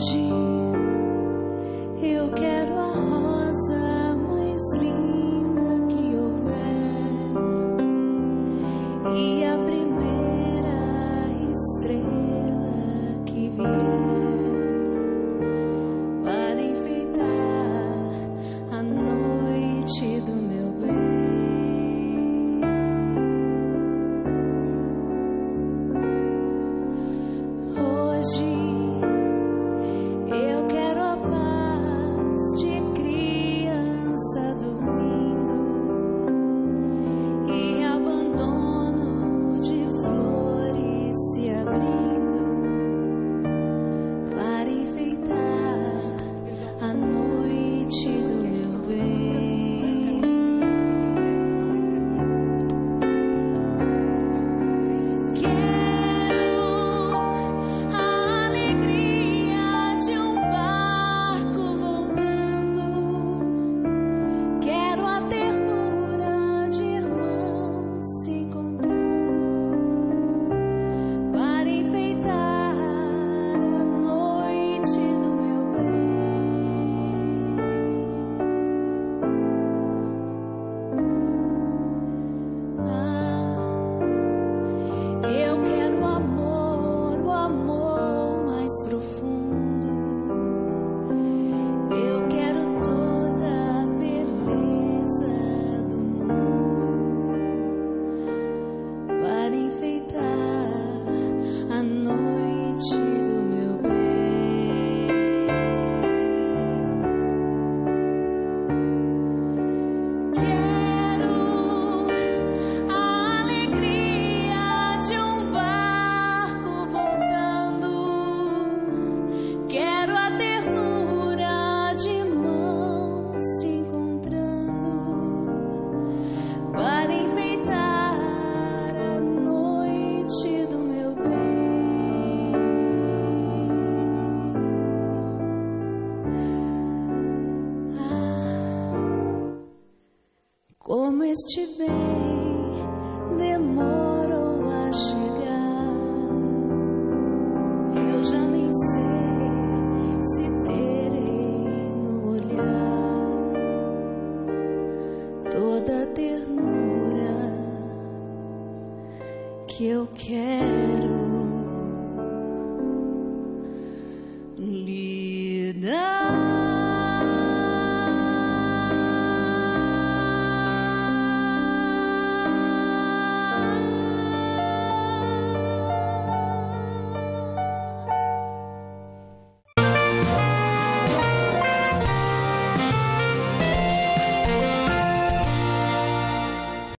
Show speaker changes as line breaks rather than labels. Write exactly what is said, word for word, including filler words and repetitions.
Hoje eu quero a rosa mais linda que houver e a primeira estrela que vier para enfeitar a noite do meu bem. Hoje eu quero a paz de criança dormindo e abandono de flores se abrindo para enfeitar a noite do meu bem. Eu quero o amor, o amor mais profundo. Eu quero toda a beleza do mundo para enfeitar a noite do meu bem. Quero a alegria de um barco voltando. Quero a ternura de mãos se encontrando para enfeitar a noite do meu bem. Ah, como este bem demorou a chegar, eu já nem sei se terei no olhar toda a ternura que eu quero lhe dar.